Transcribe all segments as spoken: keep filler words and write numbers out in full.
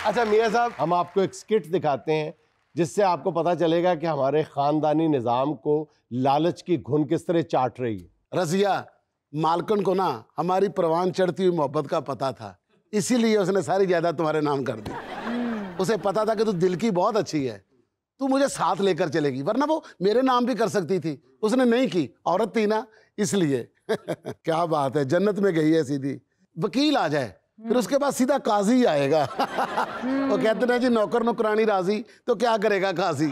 अच्छा मियां साहब, हम आपको एक स्किट दिखाते हैं जिससे आपको पता चलेगा कि हमारे खानदानी निजाम को लालच की घुन किस तरह चाट रही है। रजिया, मालकन को ना हमारी परवान चढ़ती हुई मोहब्बत का पता था, इसीलिए उसने सारी जायदाद तुम्हारे नाम कर दी। उसे पता था कि तू दिल की बहुत अच्छी है, तू मुझे साथ लेकर चलेगी, वरना वो मेरे नाम भी कर सकती थी, उसने नहीं की, औरत थी ना इसलिए। क्या बात है, जन्नत में गई है सीधी। वकील आ जाए फिर उसके बाद सीधा काजी आएगा। वो कहते हैं जी नौकर नौकरानी राजी तो क्या करेगा काजी।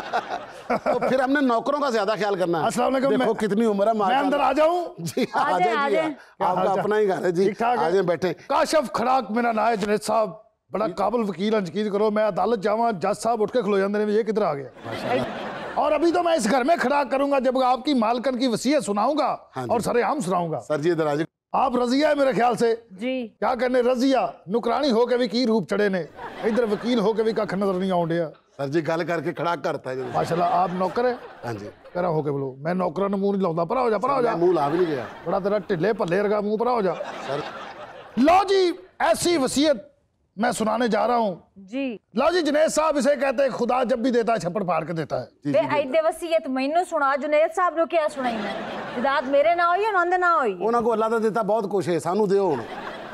तो फिर हमने नौकरों का ज्यादा ख्याल करना है। अस्सलाम वालेकुम। देखो कितनी उम्र है, मैं अंदर आ जाऊं? जी आ जाए, आपका अपना ही घर है जी, आ जाए बैठे। काशफ खड़ाक मेरा नाम है जुनैद साहब, बड़ा काबिल वकील है, यकीन करो मैं अदालत जावा जज साहब उठ के खलो जाते हैं, ये किधर आ गया। और अभी तो मैं इस घर में खड़ा करूंगा जब आपकी मालकन की वसीयत सुनाऊंगा और सरेआम सुनाऊंगा। सर जी इधर आ जाए। आप रजिया है मेरे ख्याल से जी, क्या करने रजिया नुकरानी होके भी की रूप चढ़े ने, इधर वकील होके भी कख नजर नहीं आउंडिया। सर जी गल करके खड़ा करता है। माशाल्लाह आप नौकर है? हां जी। करा होके बोलो, मैं नौकरां नु मुंह नहीं लाਉਂਦਾ, परा हो जा, परा हो जा। मुंह ला भी नहीं गया, बड़ा तेरा ढिल्ले भल्ले रगा मुंह, परा हो जा। सर लो जी, ऐसी वसीयत मैं सुनाने जा रहा हूँ जी। लो जी, जुनैद साहब इसे कहते हैं खुदा जब भी देता है छप्पड़ फाड़ के देता है। बे ऐदे वसीयत मैनू सुना, जुनैद साहब नु क्या सुनाई मैं? जायदाद मेरे ना होई नंद ना होई, उन्हां को अल्लाह दा देता बहुत कुछ है, सानू दियो हुण।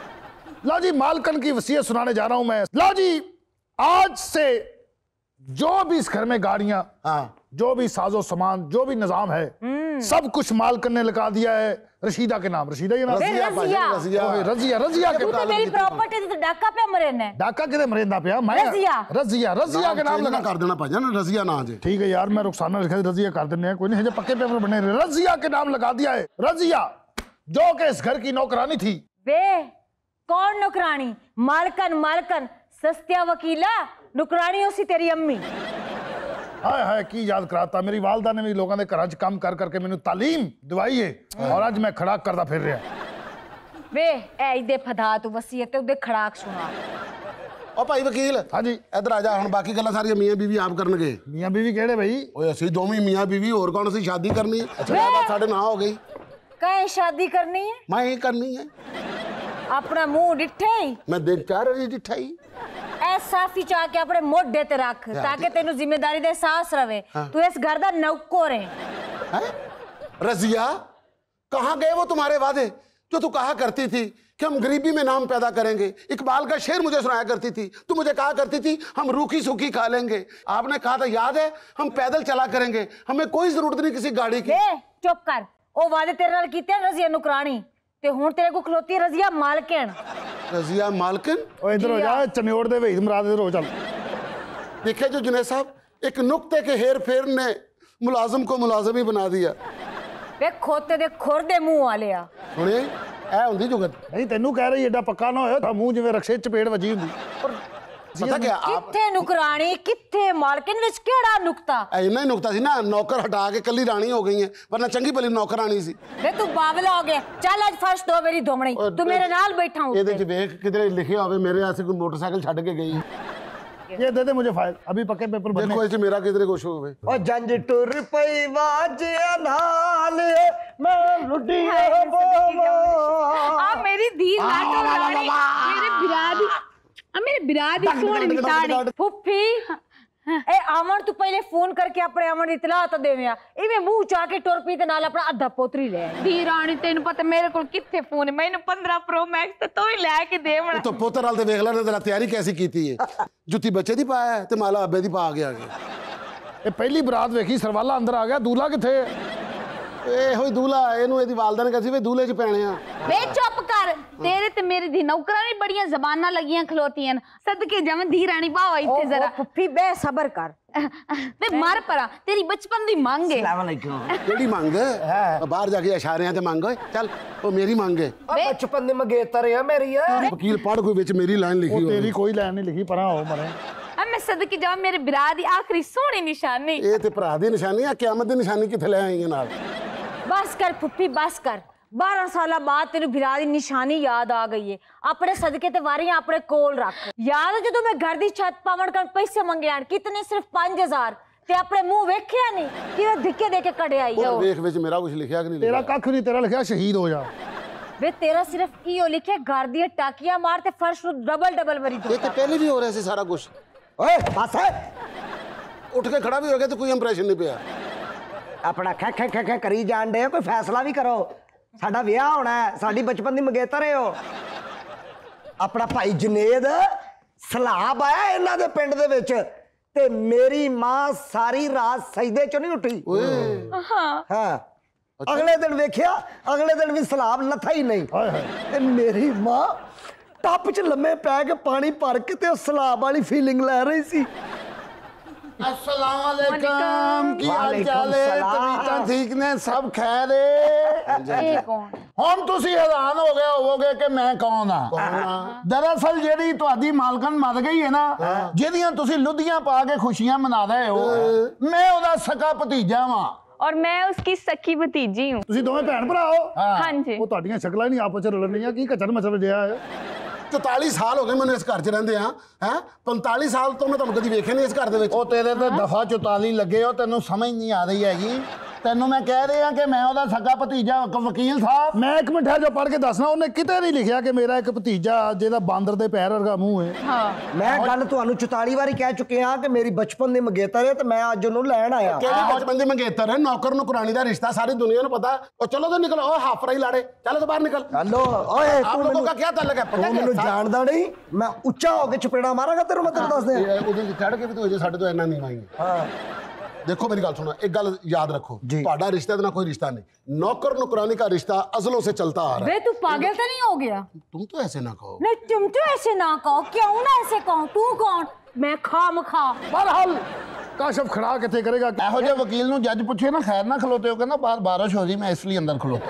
लो जी, मालकन की वसीयत सुनाने जा रहा हूं मैं। लो जी, आज से जो भी इस घर में गाड़ियां, हाँ, जो भी साजो सामान, जो भी निजाम है, सब कुछ मालकन ने लगा दिया है रशीदा के नाम। रशीदा ये नाम? रजिया रजिया रजिया रजिया के नाम। मेरी प्रॉपर्टी ते डाका पे मरेने, डाका किदे मरेंदा पिया? मैं रजिया रजिया रजिया के नाम लगा कर देना भाईजान, रजिया ना जे। ठीक है यार, मैं रुखसाना लिखा रजिया कर देने, कोई नहीं, पक्के पेपर बने रजिया के नाम लगा दिया है। रजिया जो कि इस घर की नौकरानी थी। बे कौन नौकरानी? मालकन मालकन सस्तिया वकीला, नौकरानी उसी तेरी अम्मी। हाय हाय की याद कराता, मेरी वालदा ने भी लोगों के घर काम कर करके मैंने तालीम दिवाई है और आज मैं खड़ाक करता फिर रहा। वे ऐ दे फदा तू वसीयत ते खड़ाक सुना। ओ भाई वकील, हां जी इधर आ जा, हुन बाकी गल्लां सारी मियां बीवी आप करनगे। मियां बीवी केड़े भाई? ओए असि दोवें मियां बीवी, और कौन सी शादी करनी है? अच्छा बात साडे ना हो गई। कहीं शादी करनी है? मैं ही करनी है। अपना मुंह डिठे ही मैं देख चाह रही डिठा ही ऐसा फी चाह के अपने मोढे ते रख ताकि तेनु जिम्मेदारी दे एहसास रवे। हाँ। तू इस घर दा नौकर है। रजिया, कहाँ गए वो तुम्हारे वादे जो तू कहा करती थी कि हम गरीबी में नाम पैदा करेंगे? इकबाल का शेर मुझे सुनाया करती थी, तू मुझे कहा करती थी हम रूखी सूखी खा लेंगे। आपने कहा था याद है, हम पैदल चला करेंगे, हमें कोई जरूरत नहीं किसी गाड़ी की। चुप कर, ओ वादे तेरे नाल कीते रजिया नुकरानी ते हुन तेरे को खलोती है रजिया मालकिन। रजिया मालकिन? ओ इधर हो जा, चनियोड़ दे वेद मराद इधर हो चल। देखे जो जुनैद साहब, एक नुक्ते के हेर फेर ने मुलाजिम को मुलाजिम ही बना दिया। वे खोते दे खुर दे मुंह वाले आ। सुने ऐ हुंदी जुगत नहीं, तेनू कह रही एडा पक्का ना होया था मुंह जिवें रक्षे चपेड़ वजी हुंदी। पता क्या आप किथे नुकरानी किथे मालकिन विच केड़ा नुक्ता? इन्ना ही नुक्ता सी ना, नौकर हटा के कल्ली रानी हो गई है, वरना चंगी भली नौकरानी सी। वे तू बावला हो गया। चल आज फर्श दो मेरी धोमणी, तू मेरे नाल बैठा हूं। ਇਹਦੇ ਚ ਵੇਖ ਕਿਧਰੇ ਲਿਖਿਆ ਹੋਵੇ ਮੇਰੇ ऐसे कोई मोटरसाइकिल ਛੱਡ के गई। ये दे दे मुझे फाइल, अभी पक्के पेपर बनने। देखो इस मेरा किधरे कुछ होवे। ओ जंज टुर पई वाजिया नाल मैं लुटी बोवा। आ मेरी धी लाटो रानी, मेरे बिरादी आ मेरे बिरादी सोनी निशानी फुफ्फी। ए अमन तू पहले फोन करके अपने अमन इतला तो देविया, इवे मुंह चा के टुर पी ते नाल अपना अद्धा पोतरी ले। धी रानी तेन पता मेरे कोल किथे फोन है, मैंने पंद्रह प्रो मैक्स ते तो ही लेके देवना। तो पोतर वाल ते देख ले तेरा तैयारी कैसी कीती है। जुत्ती बच्चे दी पाया है ते माला अब्बे दी पा गया। ये पहली बरात वेखी, सरवाला अंदर आ गया, दूल्हा किथे? ए होई दूल्हा, एनु एदी वालदा ने कसी वे दूल्हे च पैणे आ। बे चुप कर, तेरे ते मेरी धी नौकरानी बड़ियां जबानां लगियां खलोतियां, सदके जावन धी रानी पाओ इथे जरा। फुफ्फी बे सबर कर, बे मार परा, तेरी बचपन दी मांग है। अस्सलाम वालेकुम। केड़ी मांग है? बाहर जाके इशारियां ते मांग, चल ओ मेरी मांग है। बचपन दी मंगेतर है मेरी है। वकील पढ़ कोई विच मेरी लाइन लिखी हो। तेरी कोई लाइन नहीं लिखी, परा हो मरे। अब मैं सदके जावन मेरे बिरा दी आखिरी सोहनी निशानी। ए ते भरा दी निशानी आ, क़यामत दी निशानी किथे ले आएंगे नाल? बस कर फुफ्फी बस कर, बारह साल बाद तेन बिरा दी निशानी याद आ गई है। अपने सदके ते वारियां अपने कोल रख। याद है जो मैं घर दी छत पावन कर पैसे मंगे आन, कितने? सिर्फ पांच हजार ते अपने मुंह वेख्या नहीं कि मैं धिक्के दे के कड़े आई है। देख विच मेरा कुछ लिखया कि नहीं? तेरा कख नहीं, तेरा लिखया शहीद हो जा। वे तेरा सिर्फ इो लिखे घर दी टाकियां मार ते फर्श नु डबल डबल वरी ये तो पहले भी हो रहा है सारा कुछ। ओए बस है उठ के खड़ा भी हो गया तो कोई इंप्रेशन नहीं पिया। अपना खे खे खे खे करी जान दे, कोई फैसला भी करो। साडा विआह होना है, साडी बचपन दी मंगेतर है हो। अपना भाई जुनेद सलाब आया इन्हां दे पिंड दे विच ते मेरी मां सारी रात सजदे चों नहीं उठी। हाँ हाँ अगले दिन वेख्या, अगले दिन भी सलाब लथा ही नहीं। ते मेरी मां टप च लम्मे पै के पानी भर के ते सलाब वाली फीलिंग ले रही सी। अस्सलाम वालेकुम, की हाल चाल है? तबीयतां ठीक ने? सब खैर है? ये कौन? ਹੁਣ ਤੁਸੀਂ ਹੈਰਾਨ ਹੋ ਗਏ ਹੋਵੋਗੇ ਕਿ ਮੈਂ ਕੌਣ ਆ। ਦਰਅਸਲ ਜਿਹੜੀ ਤੁਹਾਡੀ ਮਾਲਕਨ ਮਰ ਗਈ ਹੈ ਨਾ, ਜਿਹਦੀਆਂ ਤੁਸੀਂ ਲੁੱਡੀਆਂ ਪਾ ਕੇ ਖੁਸ਼ੀਆਂ ਮਨਾ ਰਹੇ ਹੋ, ਮੈਂ ਉਹਦਾ ਸਕਾ ਭਤੀਜਾ ਵਾਂ। और मैं उसकी सखी भतीजी हूँ। ਤੁਸੀਂ ਦੋਵੇਂ ਭੈਣ ਭਰਾ ਹੋ? हाँ जी। ਉਹ ਤੁਹਾਡੀਆਂ ਸ਼ਕਲਾਂ ਹੀ ਨਹੀਂ ਆਪਸ ਚ ਰਲਣੀਆਂ, ਕੀ ਘਚਰ ਮਚਰ ਜਿਹਾ ਹੈ। चौताली साल हो गए मैंने इस घर च रहिंदे हां हैं पैंताली साल तो मैं तुहानू कदी वेखे नहीं इस घर दे विच। ਉਹ ਤੇਰੇ ਤੇ ਦਫਾ ਚੁਤਾਲੀ ਲੱਗੇ ਹੋ, ਤੈਨੂੰ ਸਮਝ ਨਹੀਂ ਆ ਰਹੀ ਹੈਗੀ। ਤੈਨੂੰ ਮੈਂ ਕਹਿ ਰਿਹਾ ਕਿ ਮੈਂ ਉਹਦਾ ਸਗਾ ਭਤੀਜਾ। ਵਕੀਲ ਸਾਹਿਬ ਮੈਂ ਇੱਕ ਮਿੰਟ ਹੈ ਜੋ ਪੜ੍ਹ ਕੇ ਦੱਸਣਾ, ਉਹਨੇ ਕਿਤੇ ਨਹੀਂ ਲਿਖਿਆ ਕਿ ਮੇਰਾ ਇੱਕ ਭਤੀਜਾ ਜਿਹਦਾ ਬਾਂਦਰ ਦੇ ਪੈਰ ਵਰਗਾ ਮੂੰਹ ਹੈ। हाँ मैं गल तुहानू चौताली वारी कह चुके हाँ कि मेरी बचपन दी मंगेतर है, तो मैं अज उन्हों लैण आया। केड़ी बचपन दी मंगेतर है, नौकर नुकरानी दा रिश्ता सारी दुनिया नू पता है। ओ चलो तो निकलो, ओ हाफराई लाड़े चलो तो बाहर निकल। हेलो ओए आप तू लोगों मैनू का क्या ताल्लुक है? तू पता मैनू क्या जानदा नहीं, मैं उच्चा होके चपेड़ा मारांगा तेरे, मैं तेरे दस दे। ਉਹਦੇ ਚੜ ਕੇ ਵੀ ਤੂੰ ਅਜੇ ਸਾਡੇ ਤੋਂ ਇੰਨਾ ਨਹੀਂ ਆਈ। हाँ देखो मेरी गल सुनो, एक गल याद रखो, जी। ਤੁਹਾਡਾ रिश्ते का कोई रिश्ता नहीं, नौकर नुकरानी का रिश्ता अजलों से चलता आ रहा है। वे तू पागल तो नहीं हो गया? तुम तो ऐसे ना कहो। नहीं तुम तो ऐसे ना कहो। क्यों ना ऐसे कहो? तू कौन? मैं खाम खा। ਬਹਰਹਾਲ ਕਾਸ਼ਫ ਖੜਾ ਕਿੱਥੇ ਕਰੇਗਾ। ਇਹੋ ਜਿਹੇ ਵਕੀਲ ਨੂੰ ਜੱਜ ਪੁੱਛੇ ਨਾ ਖੈਰ ਨਾ ਖਲੋਤੇ ਹੋ, ਕਹਿੰਦਾ ਬਾਹਰ ਬਾਰਿਸ਼ ਹੋ ਰਹੀ, ਮੈਂ ਇਸ ਲਈ ਅੰਦਰ ਖਲੋਤਾ।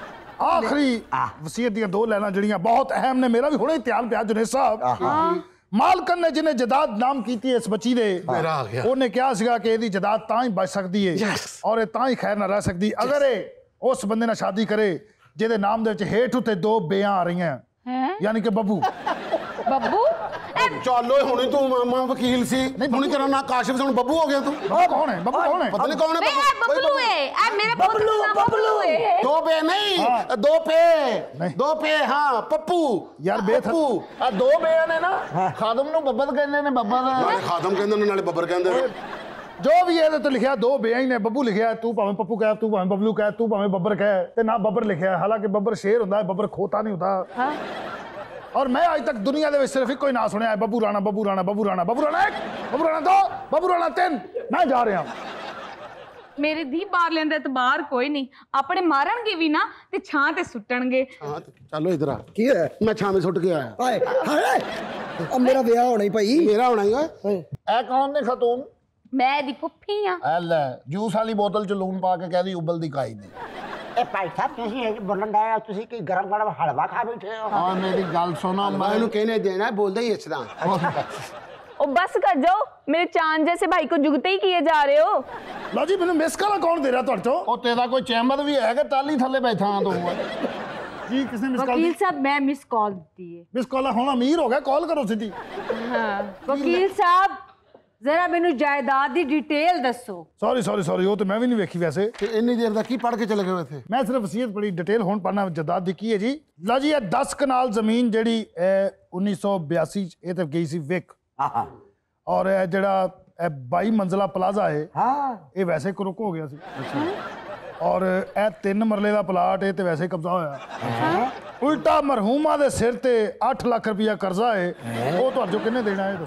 ਆਖਰੀ ਵਸੀਅਤ ਦੀਆਂ ਦੋ ਲਾਈਨਾਂ ਜਿਹੜੀਆਂ ਬਹੁਤ ਅਹਿਮ ਨੇ, ਮੇਰਾ ਵੀ ਹੁਣੇ ਧਿਆਨ ਪਿਆ ਜੁਨੇਦ ਸਾਹਿਬ। ਮਾਲਕਨ ਨੇ ਜਿਹਨੇ ਜਦਾਦ ਨਾਮ ਕੀਤੀ ਇਸ ਬੱਚੀ ਦੇ, ਮੇਰਾ ਆ ਗਿਆ। ਉਹਨੇ ਕਿਹਾ ਸੀਗਾ ਕਿ ਇਹਦੀ ਜਦਾਦ ਤਾਂ ਹੀ ਬਚ ਸਕਦੀ ਹੈ ਔਰ ਇਹ ਤਾਂ ਹੀ ਖੈਰ ਨਾਲ ਰਹਿ ਸਕਦੀ ਅਗਰ ਇਹ ਉਸ ਬੰਦੇ ਨਾਲ ਸ਼ਾਦੀ ਕਰੇ ਜਿਹਦੇ ਨਾਮ ਦੇ ਵਿੱਚ ਹੇਠ ਉੱਤੇ ਦੋ ਬੇਆਂ ਆ ਰਹੀਆਂ, ਯਾਨੀ ਕਿ ਬੱਬੂ। बब्बू चलो हुणे तू मामा वकील सी, हुणे तेरा ना काशिफ से हुण बब्बू हो गया तू। ਬੱਬੂ ਕੌਣ ਹੈ? ਬੱਬੂ ਕੌਣ ਹੈ? पता नहीं कौन है बे, बब्बू। ए, कोई बबलू है। ए, मेरे बबलू, बबलू बबलू है। दो पे नहीं, हाँ। दो पे नहीं। दो पे हाँ पप्पू ਯਾਰ ਬੇਥ पप्पू ਆ ਦੋ ਬੇਆਂ ਨੇ ਨਾ, ਖਾਦਮ ਨੂੰ ਬੱਬਰ ਕਹਿੰਦੇ ਨੇ। ਬੱਬਰ नाले खादम कहंदे ने नाले बब्बर कहंदे ने। ਜੋ ਵੀ ਇਹਦੇ ਤੇ ਲਿਖਿਆ ਦੋ ਬੇਆਂ ਹੀ ਨੇ। ਬੱਬੂ ਲਿਖਿਆ, ਤੂੰ ਭਾਵੇਂ ਪੱਪੂ ਕਹਿ, ਤੂੰ ਭਾਵੇਂ ਬਬਲੂ ਕਹਿ, ਤੂੰ ਭਾਵੇਂ ਬੱਬਰ ਕਹਿ, ਤੇ ਨਾ ਬੱਬਰ ਲਿਖਿਆ। ਹਾਲਾਂਕਿ ਬੱਬਰ ਸ਼ੇਰ ਹੁੰਦਾ ਹੈ, ਬੱਬਰ ਖੋਤਾ ਨਹੀਂ ਹੁੰਦਾ। और मैं आज तक दुनिया दे सिर्फ एक कोई ना सुनिया है, बब्बू राणा बब्बू राणा बब्बू राणा बब्बू राणा एक, बब्बू राणा दो, बब्बू राणा तीन। मैं जा रहा मेरी धी बाहर लेंदे तो बाहर कोई नहीं, अपने मारनगे भी ना ते छां ते सुट्टणगे। हाँ चलो इधर आ, की है? मैं छां में सुट के आया। हाय हाय अब मेरा ब्याह होना ही भाई। मेरा होना ही है। ए कौन ने खतून? मैं दी फुफी हां। ए ले जूस वाली बोतल च लून पा के कह दी उबलदी काई नहीं। ए भाई साहब ਤੁਸੀਂ ਇਹ ਬੋਲਣ ਦਾ ਤੁਸੀਂ ਕੀ ਗਰਮ ਗਰਮ ਹਲਵਾ ਖਾ ਬੈਠੇ ਹੋ? और मेरी गल सुनो, मैं इन्हें कहने देना बोलदा ही इस तरह। ओ बस कर जाओ, मेरे चांद जैसे भाई को जुगते ही किए जा रहे हो। लो जी मैंने मिस कॉल कौन दे रहा ਤੁਹਾਡੇ ਤੋਂ? ਉਹ ਤੇਰਾ ਕੋਈ ਚੈਂਬਰ ਵੀ ਹੈ ਕਿ ਤਾਲੀ ਥੱਲੇ ਬੈਠਾ ਆ ਤੂੰ? ਜੀ किसने मिस कॉल वकील दी? साहब मैं मिस कॉल दी है। मिस कॉल ਹੁਣ ਅਮੀਰ ਹੋ ਗਿਆ, ਕਾਲ ਕਰੋ ਸਿੱਧੀ। वकील साहब जरा मैनू जायदाद दी डिटेल दसो। सॉरी सॉरी सॉरी ਉਹ ਤੇ ਮੈਂ ਵੀ ਨਹੀਂ ਵੇਖੀ ਵੈਸੇ। ਤੇ ਇੰਨੀ ਦੇਰ ਦਾ ਕੀ ਪੜ ਕੇ ਚਲੇ ਗਏ ਥੇ? ਮੈਂ ਸਿਰਫ ਵਸੀਅਤ ਬੜੀ ਡਿਟੇਲ ਹੁਣ ਪੜਨਾ ਜਦਾਦ ਦੀ ਕੀ ਹੈ ਜੀ। ਲਓ ਜੀ ਇਹ ਦਸ ਕਨਾਲ ਜ਼ਮੀਨ ਜਿਹੜੀ ਉੱਨੀ ਸੌ ਬਿਆਸੀ ਚ ਇਹ ਤੇ ਗਈ ਸੀ ਵਿਕ। ਹਾਂ ਔਰ ਇਹ ਜਿਹੜਾ ਇਹ ਬਾਈ ਮੰਜ਼ਲਾ ਪਲਾਜ਼ਾ ਹੈ ਹਾਂ ਇਹ ਵੈਸੇ ਕਰੁਕ ਹੋ ਗਿਆ ਸੀ। ਔਰ ਇਹ ਤਿੰਨ ਮਰਲੇ ਦਾ ਪਲਾਟ ਇਹ ਤੇ ਵੈਸੇ ਕਬਜ਼ਾ ਹੋਇਆ। ਉਲਟਾ ਮਰਹੂਮਾ ਦੇ ਸਿਰ ਤੇ ਅੱਠ ਲੱਖ ਰੁਪਇਆ ਕਰਜ਼ਾ ਹੈ, ਉਹ ਤੁਹਾਨੂੰ ਕਿੰਨੇ ਦੇਣਾ ਹੈ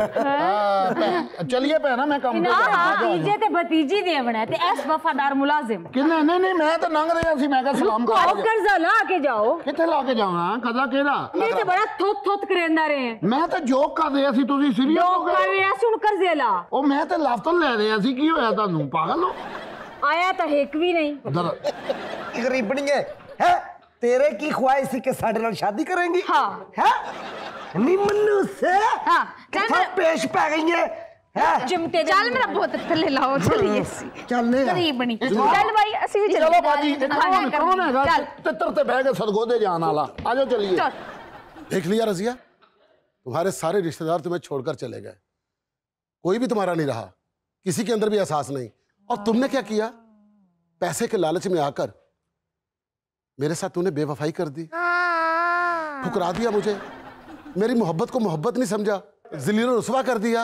ਦੱਸੋ। ਚਲਿਏ ਭੈਣਾ ਮੈਂ ਕੰਮ हाँ हाँ तीजे ते भतीजी देवना ते एस वफादार मुलाजिम ਕਿੰਨੇ? ਨਹੀਂ ਨਹੀਂ ਮੈਂ ਤਾਂ ਲੰਘ ਰਿਹਾ ਸੀ, ਮੈਂ ਕਿਹਾ ਸਲਾਮ को ਕਰ। कर्जा ला के जाओ। ਕਿੱਥੇ ਲਾ ਕੇ ਜਾਵਾਂ? ਕਦਾ ਕਿਹੜਾ? ये ते बड़ा थोत थोत करेंदा रहे हैं। ਮੈਂ ਤਾਂ ਜੋਕ ਕਰ ਰਿਹਾ ਸੀ, ਤੁਸੀਂ ਸੀਰੀਅਸ ਹੋ लोग ਗਏ? कर रहे सुन कर्जे ला। ਉਹ ਮੈਂ ਤਾਂ ਲਾਫਤਨ ਲੈ ਰਿਹਾ ਸੀ, ਕੀ ਹੋਇਆ ਤੁਹਾਨੂੰ? ਪਾਗਲ ਹੋ? आया तो एक भी नहीं। ਉਧਰ गरीबनी है हैं? तेरे की ख्वाहिश थी कि साडे नाल शादी करेंगी? हाँ। हैं? नी मन्नू से हाँ, चल कित्थों मेरा- पेश पै गई है हैं? चिमटे दे चल मेरा बहुत थल्ले लाओ, चलिए चलने आ। गरीबनी। चल भाई ਅਸੀਂ ਵੀ ਚਲੋ ਚੱਲੀਏ। ਬਾਜੀ, ਕੌਣ ਕੌਣ ਹੈਗਾ ਚੱਲ ਤਿੱਤਰ ਤੇ ਬਹਿ ਕੇ ਸਦਗੋਦੇ ਜਾਣ ਵਾਲਾ? ਆਜੋ ਚਲੀਏ। चल। देख लिया रजिया, तुम्हारे सारे रिश्तेदार तुम्हें छोड़कर चले गए, कोई भी तुम्हारा नहीं रहा, किसी के अंदर भी एहसास नहीं। और तुमने क्या किया? पैसे के लालच में आकर मेरे साथ तूने बेवफाई कर दी, ठुकरा दिया मुझे, मेरी मोहब्बत को मोहब्बत नहीं समझा, ज़लील और रुसवा कर दिया।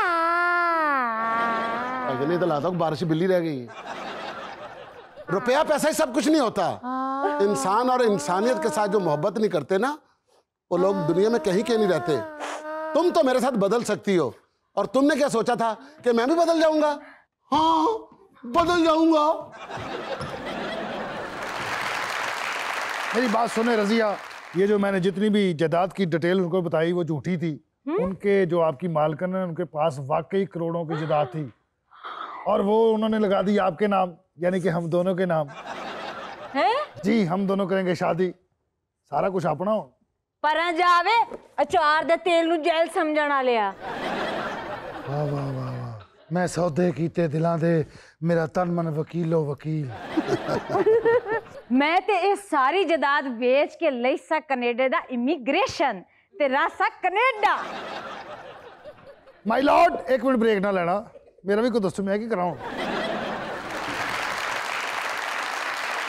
नहीं तो लाता हूँ बारिश बिल्ली रह गई है। रुपया पैसा ही सब कुछ नहीं होता। इंसान और इंसानियत के साथ जो मोहब्बत नहीं करते ना, वो लोग दुनिया में कहीं के नहीं रहते। तुम तो मेरे साथ बदल सकती हो, और तुमने क्या सोचा था कि मैं भी बदल जाऊंगा? हाँ, बदल जाऊंगा। मेरी बात सुने रजिया, ये जो मैंने जितनी भी जायदाद की डिटेल उनको बताई वो झूठी थी। उनके जो आपकी मालकन है उनके पास वाकई करोड़ों की जायदाद थी, और वो उन्होंने लगा दी आपके नाम, यानी कि हम दोनों के नाम है? जी, हम दोनों करेंगे शादी, सारा कुछ अपना हो। पर जावे अचार दे तेल नु जेल समझण वाले आ। वाह वाह वाह वाह, मैं सौदे कीते दिलां दे, मेरा तन मन वकीलो वकील। मैं ते इस सारी जायदाद बेच के लई सा कनेडा दा इमिग्रेशन ते रासा कनेडा। माय लॉर्ड, एक मिनट ब्रेक ना लेना, मेरा भी कोई दसो, मैं की कराऊं?